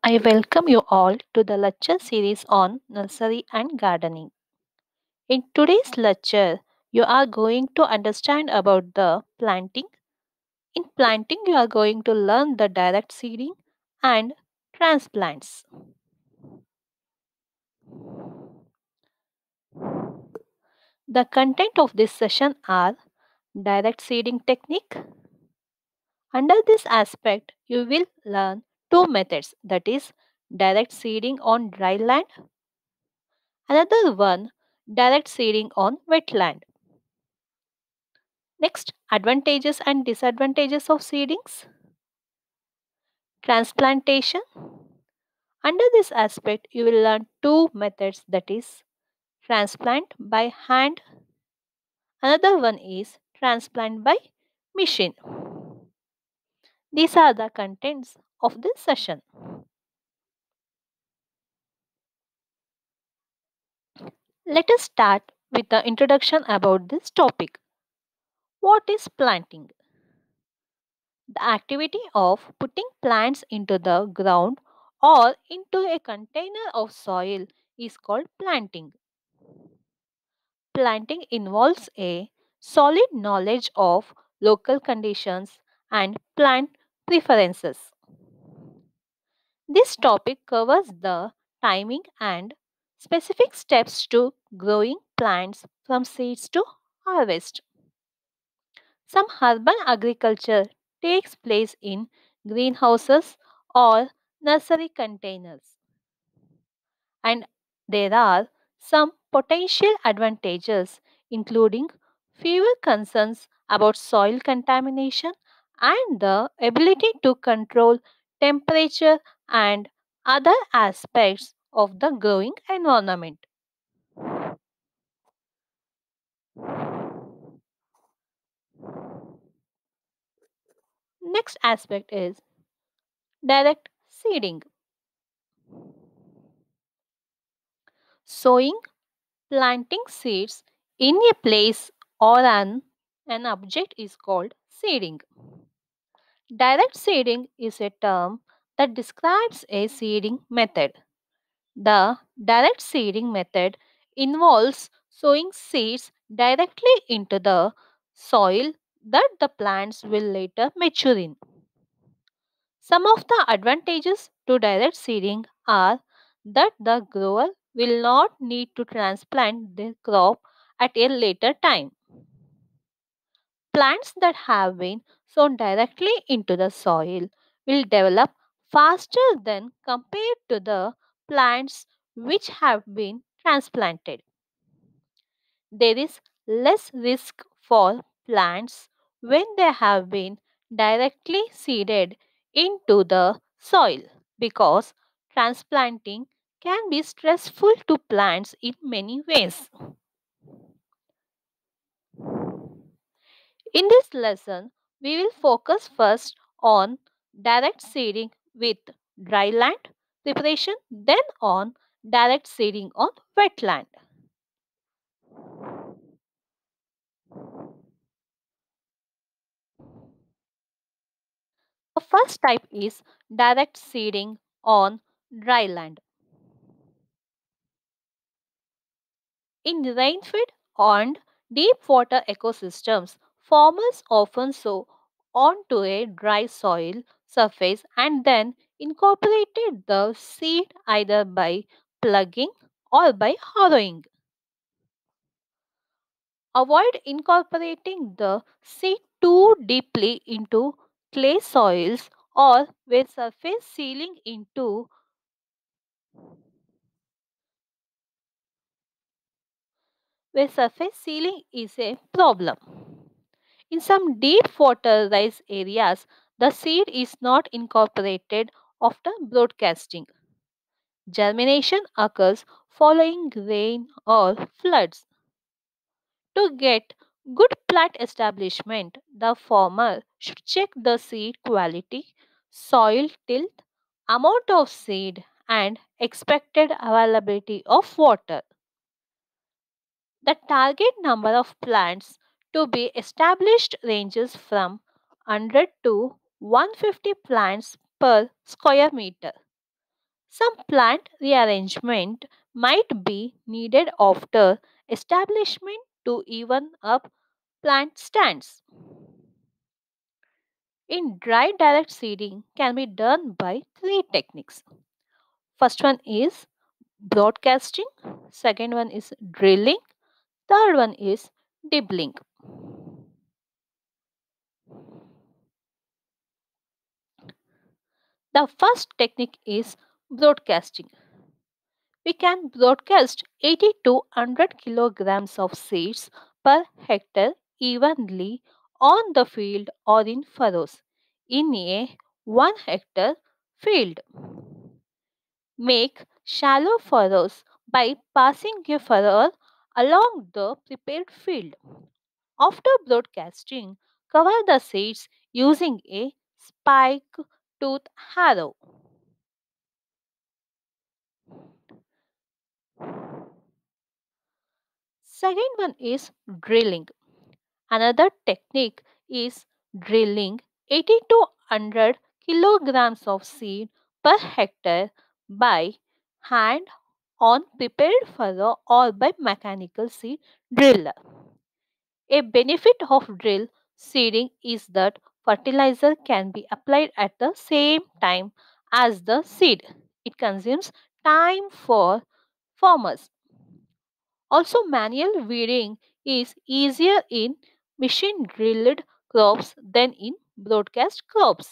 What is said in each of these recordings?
I welcome you all to the lecture series on nursery and gardening. In today's lecture, you are going to understand about the planting. In planting, you are going to learn the direct seeding and transplants. The content of this session are direct seeding technique. Under this aspect, you will learn two methods, that is direct seeding on dry land, another one direct seeding on wetland. Next, advantages and disadvantages of seedings. Transplantation. Under this aspect, you will learn two methods, that is transplant by hand. Another one is transplant by machine. These are the contents of this session. Let us start with the introduction about this topic. What is planting? The activity of putting plants into the ground or into a container of soil is called planting. Planting involves a solid knowledge of local conditions and plant preferences. This topic covers the timing and specific steps to growing plants from seeds to harvest. Some urban agriculture takes place in greenhouses or nursery containers, and there are some potential advantages, including fewer concerns about soil contamination and the ability to control temperature and other aspects of the growing environment. Next aspect is direct seeding. Sowing, planting seeds in a place or an object is called seeding. Direct seeding is a term that describes a seeding method. The direct seeding method involves sowing seeds directly into the soil that the plants will later mature in. Some of the advantages to direct seeding are that the grower will not need to transplant the crop at a later time. Plants that have been sown directly into the soil will develop faster than compared to the plants which have been transplanted. There is less risk for plants when they have been directly seeded into the soil because transplanting can be stressful to plants in many ways. In this lesson, we will focus first on direct seeding with dry land preparation, then on direct seeding on wetland. The first type is direct seeding on dry land. In rainfed and deep water ecosystems, farmers often sow onto a dry soil surface and then incorporated the seed either by plugging or by harrowing. Avoid incorporating the seed too deeply into clay soils or where surface sealing is a problem. In some deep water rice areas, the seed is not incorporated after broadcasting. Germination occurs following rain or floods. To get good plant establishment, the farmer should check the seed quality, soil tilth, amount of seed, and expected availability of water. The target number of plants to be established ranges from 100 to 150 plants per square meter. Some plant rearrangement might be needed after establishment to even up plant stands. In dry direct seeding can be done by three techniques. First one is broadcasting, second one is drilling, third one is dibbling. The first technique is broadcasting. We can broadcast 80 to 100 kilograms of seeds per hectare evenly on the field or in furrows in a 1 hectare field. Make shallow furrows by passing a furrow along the prepared field. After broadcasting, cover the seeds using a spike tooth harrow. Second one is drilling. Another technique is drilling 80 to 100 kilograms of seed per hectare by hand on prepared furrow or by mechanical seed driller. A benefit of drill seeding is that fertilizer can be applied at the same time as the seed. It consumes time for farmers. Also, manual weeding is easier in machine drilled crops than in broadcast crops.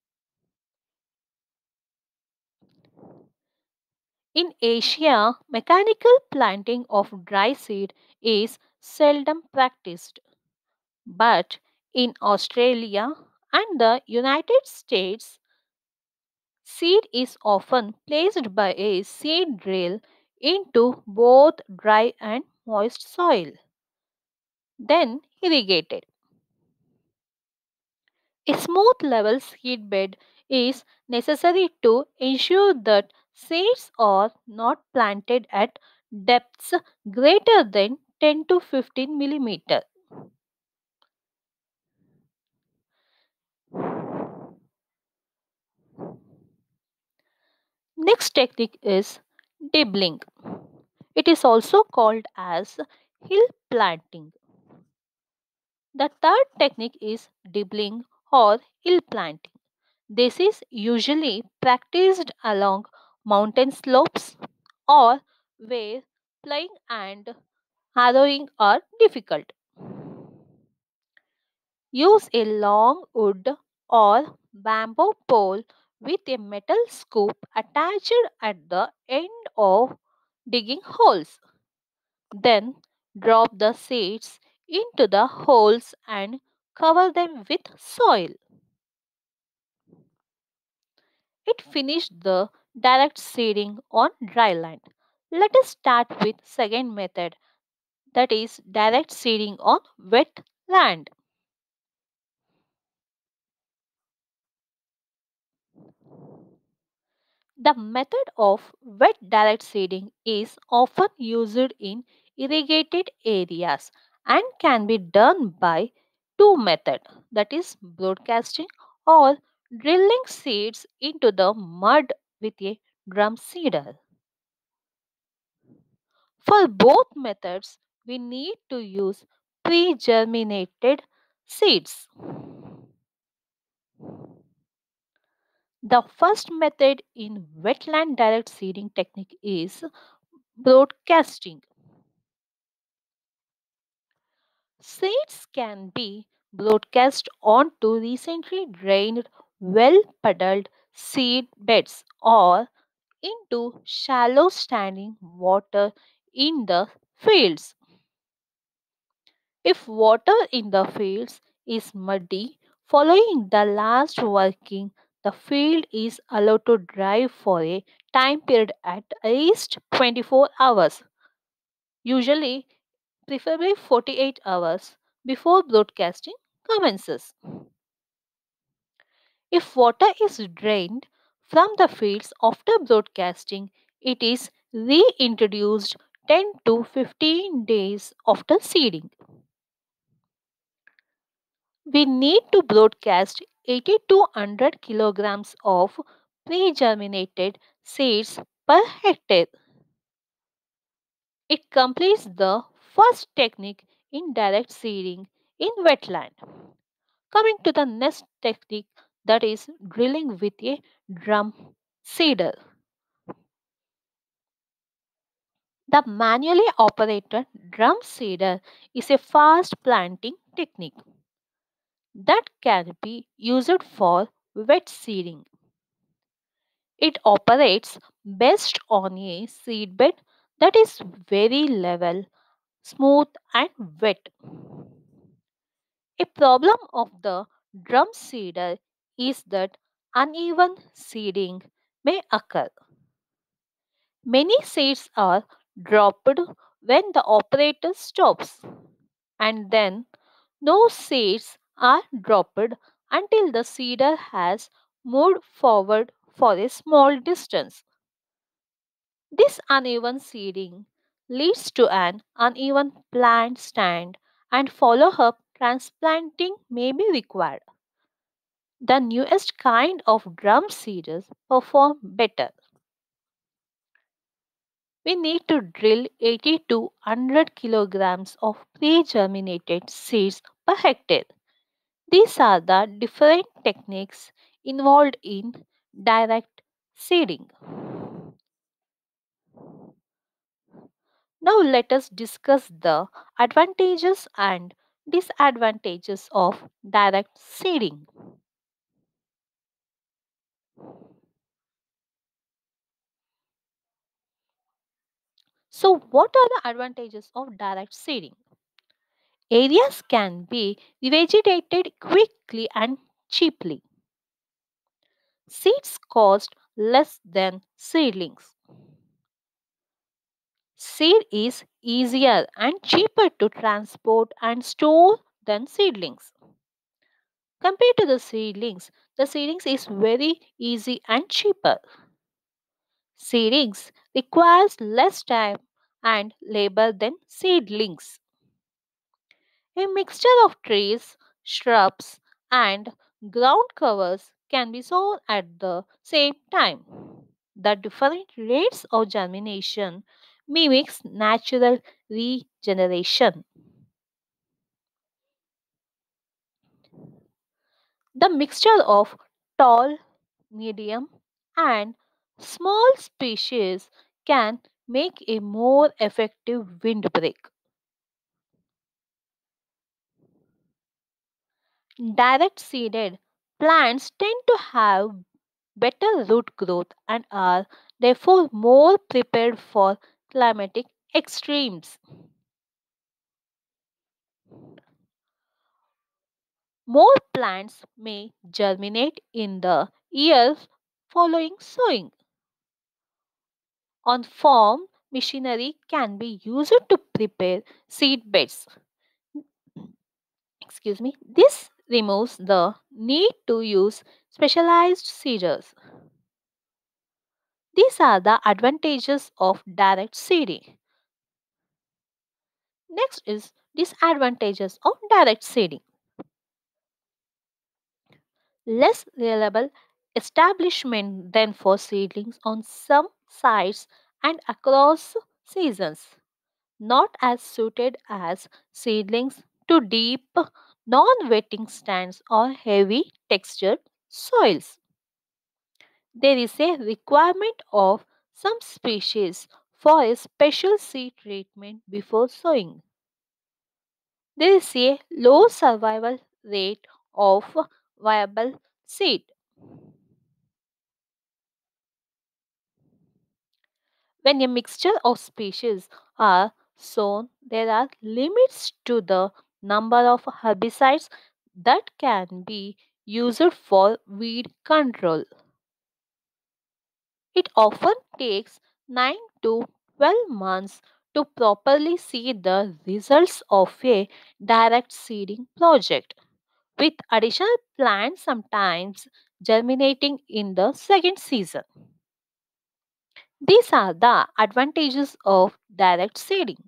In Asia, mechanical planting of dry seed is seldom practiced. But in Australia and the United States, seed is often placed by a seed drill into both dry and moist soil, then irrigated. A smooth level seed bed is necessary to ensure that seeds are not planted at depths greater than 10 to 15 millimeter. Next technique is dibbling. It is also called as hill planting. The third technique is dibbling or hill planting. This is usually practiced along mountain slopes or where ploughing and harrowing are difficult. Use a long wood or bamboo pole with a metal scoop attached at the end of digging holes. Then drop the seeds into the holes and cover them with soil. It finished the direct seeding on dry land. Let us start with second method, that is direct seeding on wet land. The method of wet direct seeding is often used in irrigated areas and can be done by two methods, that is broadcasting or drilling seeds into the mud with a drum seeder. For both methods, we need to use pre-germinated seeds. The first method in wetland direct seeding technique is broadcasting. Seeds can be broadcast onto recently drained, well puddled seed beds or into shallow standing water in the fields. If water in the fields is muddy, following the last working, the field is allowed to dry for a time period at least 24 hours, usually preferably 48 hours before broadcasting commences. If water is drained from the fields after broadcasting, it is reintroduced 10 to 15 days after seeding. We need to broadcast 80 to 100 kilograms of pre-germinated seeds per hectare. It completes the first technique in direct seeding in wetland. Coming to the next technique, that is drilling with a drum seeder. The manually operated drum seeder is a fast planting technique that can be used for wet seeding. It operates best on a seedbed that is very level, smooth, and wet. A problem of the drum seeder is that uneven seeding may occur. Many seeds are dropped when the operator stops, and then no seeds are dropped until the seeder has moved forward for a small distance. This uneven seeding leads to an uneven plant stand, and follow up transplanting may be required. The newest kind of drum seeders perform better. We need to drill 80 to 100 kilograms of pre-germinated seeds per hectare. These are the different techniques involved in direct seeding. Now let us discuss the advantages and disadvantages of direct seeding. So what are the advantages of direct seeding? Areas can be revegetated quickly and cheaply. Seeds cost less than seedlings. Seed is easier and cheaper to transport and store than seedlings. Compared to the seedlings is very easy and cheaper. Seedlings requires less time and labor than seedlings. A mixture of trees, shrubs, and ground covers can be sown at the same time. The different rates of germination mimics natural regeneration. The mixture of tall, medium, and small species can make a more effective windbreak. Direct seeded plants tend to have better root growth and are therefore more prepared for climatic extremes. More plants may germinate in the years following sowing. On farm, machinery can be used to prepare seed beds. Excuse me. This removes the need to use specialized seeders. These are the advantages of direct seeding. Next is disadvantages of direct seeding. Less reliable establishment than for seedlings on some sites and across seasons. Not as suited as seedlings to deep, non wetting stands or heavy textured soils. There is a requirement of some species for a special seed treatment before sowing. There is a low survival rate of viable seed. When a mixture of species are sown, there are limits to the number of herbicides that can be used for weed control. It often takes 9 to 12 months to properly see the results of a direct seeding project, with additional plants sometimes germinating in the second season. These are the advantages of direct seeding.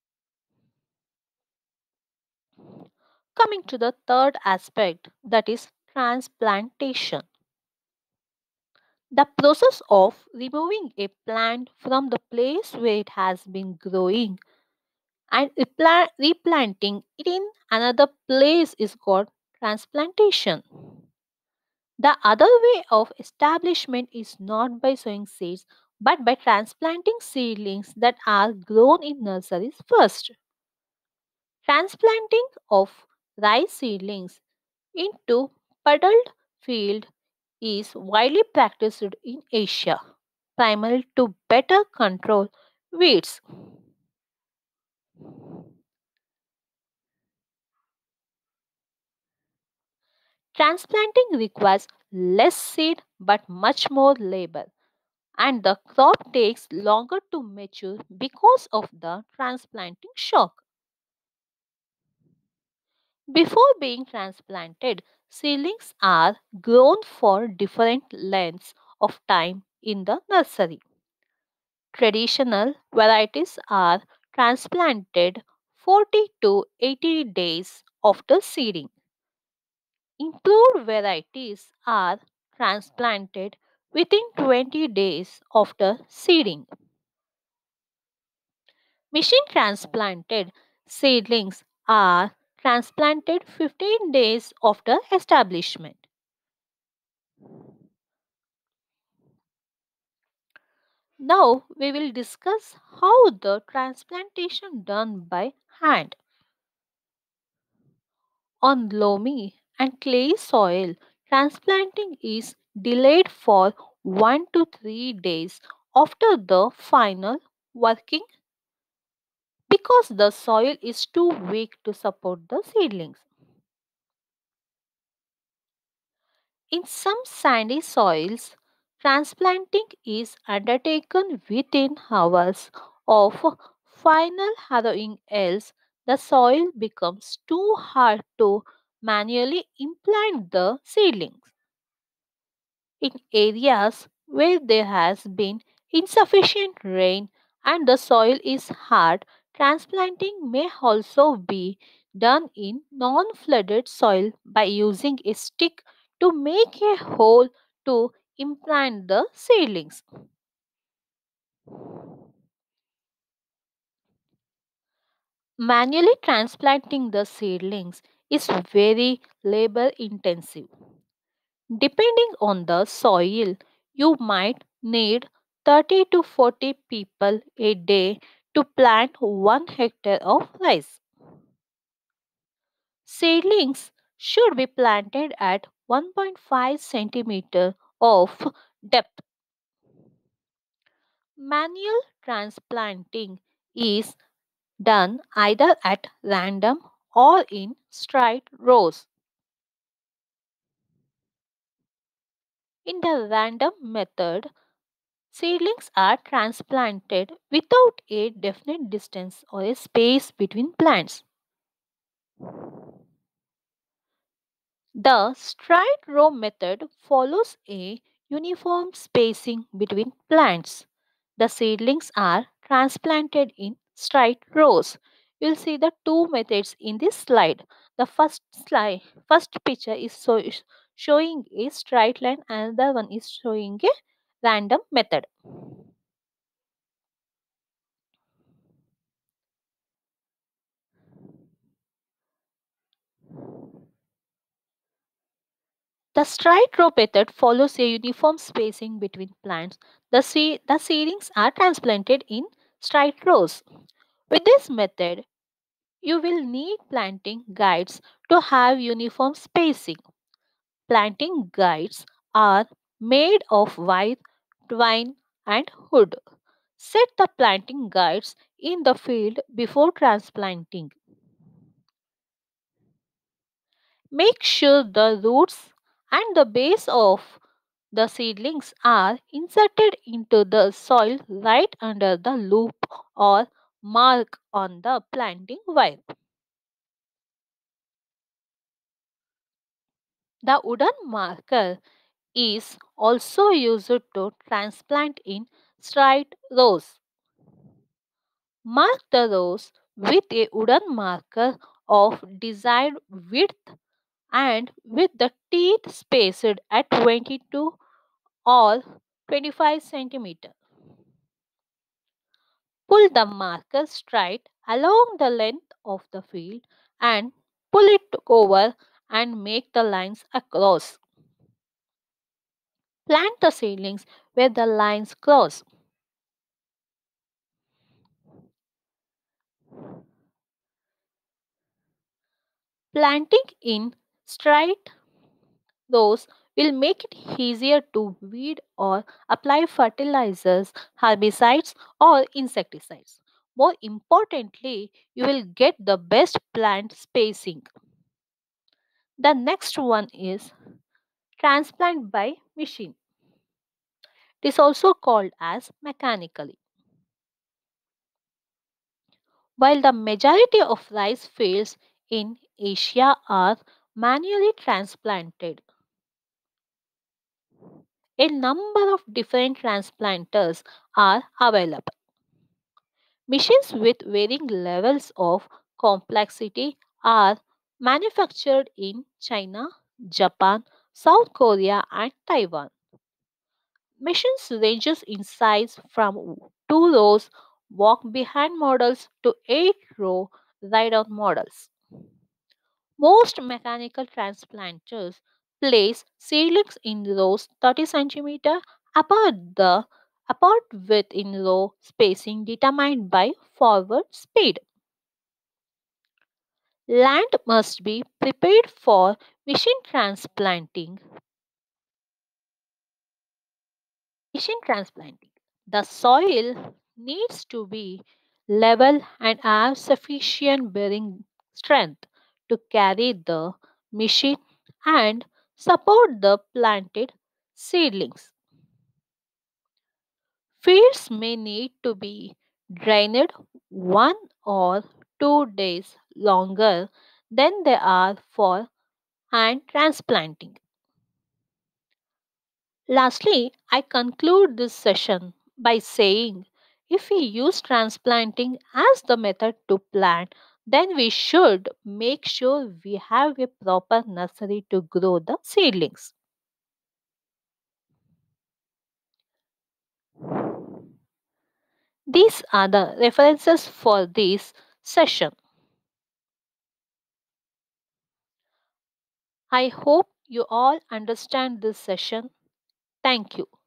Coming to the third aspect, that is transplantation. The process of removing a plant from the place where it has been growing and replanting it in another place is called transplantation. The other way of establishment is not by sowing seeds but by transplanting seedlings that are grown in nurseries first. Transplanting of rice seedlings into puddled field is widely practiced in Asia, primarily to better control weeds. Transplanting requires less seed but much more labor, and the crop takes longer to mature because of the transplanting shock. Before being transplanted, seedlings are grown for different lengths of time in the nursery. Traditional varieties are transplanted 40 to 80 days after seeding. Improved varieties are transplanted within 20 days after seeding. Machine transplanted seedlings are transplanted 15 days after establishment. Now we will discuss how the transplantation done by hand. On loamy and clay soil, transplanting is delayed for 1 to 3 days after the final working because the soil is too weak to support the seedlings. In some sandy soils, transplanting is undertaken within hours of final harrowing, else the soil becomes too hard to manually implant the seedlings. In areas where there has been insufficient rain and the soil is hard, transplanting may also be done in non flooded soil by using a stick to make a hole to implant the seedlings. Manually transplanting the seedlings is very labor intensive. Depending on the soil, you might need 30 to 40 people a day to plant 1 hectare of rice. Seedlings should be planted at 1.5 centimeter of depth. Manual transplanting is done either at random or in straight rows. In the random method, seedlings are transplanted without a definite distance or a space between plants. The straight row method follows a uniform spacing between plants. The seedlings are transplanted in straight rows. You'll see the two methods in this slide. The first picture is showing a straight line, and the one is showing a random method. The straight row method follows a uniform spacing between plants. The seedlings are transplanted in straight rows. With this method, you will need planting guides to have uniform spacing. Planting guides are made of wire, twine, and wood. Set the planting guides in the field before transplanting. Make sure the roots and the base of the seedlings are inserted into the soil right under the loop or mark on the planting wire. The wooden marker is also used to transplant in straight rows. Mark the rows with a wooden marker of desired width and with the teeth spaced at 22 or 25 centimeter. Pull the marker straight along the length of the field and pull it over and make the lines across. Plant the seedlings where the lines cross. Planting in straight rows will make it easier to weed or apply fertilizers, herbicides, or insecticides. More importantly, you will get the best plant spacing. The next one is transplant by machine. It is also called as mechanically. While the majority of rice fields in Asia are manually transplanted, a number of different transplanters are available. Machines with varying levels of complexity are manufactured in China, Japan, South Korea, and Taiwan. Machines ranges in size from 2 rows walk behind models to 8 row ride out models. Most mechanical transplanters place seedlings in rows 30 cm apart with in row spacing determined by forward speed. Land must be prepared for machine transplanting. The soil needs to be level and have sufficient bearing strength to carry the machine and support the planted seedlings. Fields may need to be drained 1 or 2 days longer than they are for hand transplanting. Lastly, I conclude this session by saying if we use transplanting as the method to plant, then we should make sure we have a proper nursery to grow the seedlings. These are the references for this session. I hope you all understand this session. Thank you.